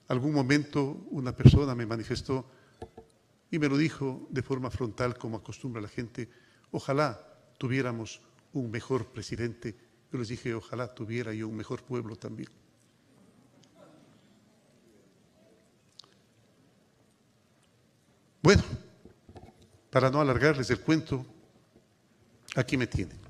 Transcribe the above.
Algún momento una persona me manifestó y me lo dijo de forma frontal, como acostumbra la gente: ojalá tuviéramos un mejor presidente. Yo les dije: ojalá tuviera yo un mejor pueblo también. Bueno, para no alargarles el cuento, aquí me tienen.